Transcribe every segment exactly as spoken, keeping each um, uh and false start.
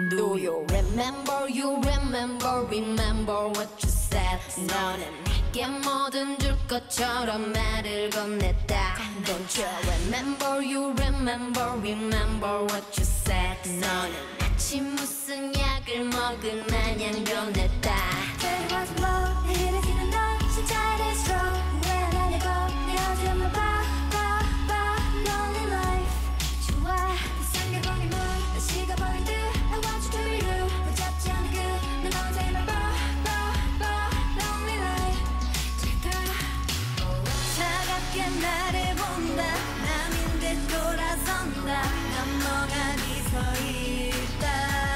Do you remember, you remember, remember what you said. 너는 내게 뭐든 줄 것처럼 말을 건넸다. Don't you remember, you remember, remember what you said. 너는 마치 무슨 약을 먹은 마냥 변했다. There was love, 일으키는 넌 진짜 it is strong. 왜 나냐고 내 어제만 봐, 봐, 봐. Lonely life 좋아 네 생각보니 뭐 다시 가버린 듯 I want you to be real 붙잡지 않은 그넌 어제만 봐, 봐, 봐. Lonely life 잘가 차갑게 나를 본다 남인 듯 돌아선다 난 멍하니 서 있다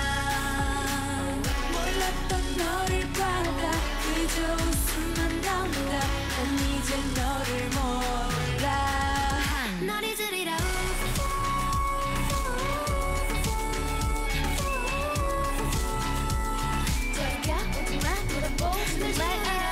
몰랐던 너를 받아 그저 웃음만 나온다 난 이제 너를 몰라 널 잊으리라 저리가 오지마 돌아보지 말아요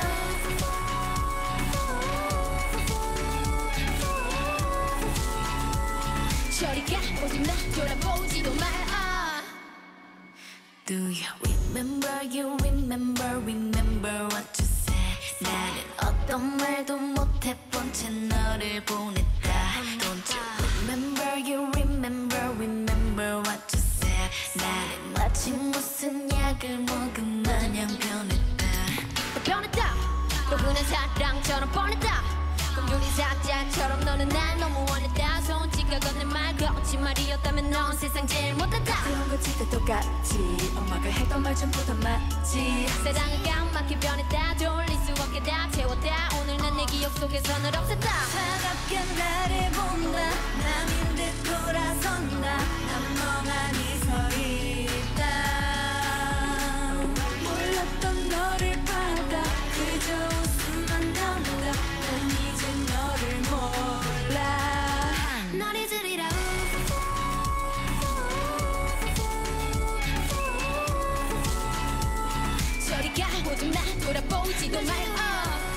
저리가 오지마 돌아보지도 마 Do you remember, you remember, remember what you said. 나는 어떤 말도 못해본 채 너를 보냈다. Don't you remember, you remember, remember what you said. 나는 마치 무슨 약을 먹은 마냥 변했다. 변했다. 또 흔한 사랑처럼 뻔했다. 공주리 사자처럼 너는 날 너무 원했다. 손짓과 건넨 말 거친 말이었다면 넌 세상 제일 못했다. 그런 거지 다 똑같지 엄마가 했던 말 전부 다 맞지 세상을 까맣게 변했다. 돌릴 수 없게 다 채웠다. 오늘 난 내 기억 속에서 널 없앴다. 차갑게 나를 본다 남인 듯 돌아선다 난 멍하니 서 있다 몰랐던 너를 받아 그저 웃음만 나온다 난 이제 너를 몰라 널 잊으리라 저리가 오지마 돌아보지도 말어.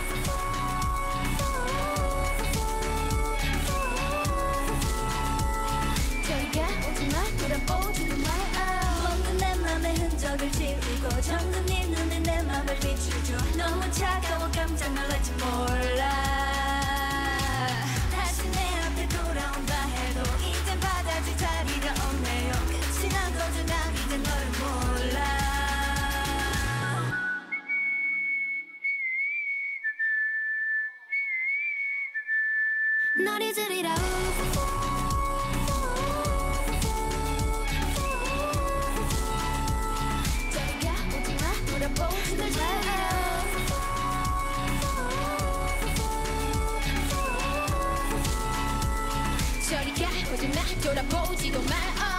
먹는 내 맘의 흔적을 지우고 정든 네 눈에 내 맘을 비추죠 너무 차가워 깜짝 놀랄지 몰라 다시 내 앞에 돌아온다 해도 이젠 받아줄 자리가 없네요 끝이 나고도 난 이제 너를 몰라 널 잊으리라 저리가 오지마 돌아보지도 마.